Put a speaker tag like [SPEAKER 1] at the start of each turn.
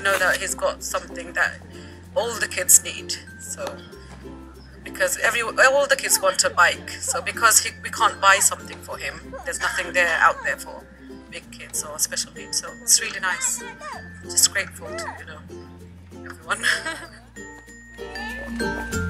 [SPEAKER 1] know that he's got something that all the kids need. So because all the kids want a bike, so because we can't buy something for him, there's nothing there out there for big kids or special needs. So it's really nice. Just grateful to everyone.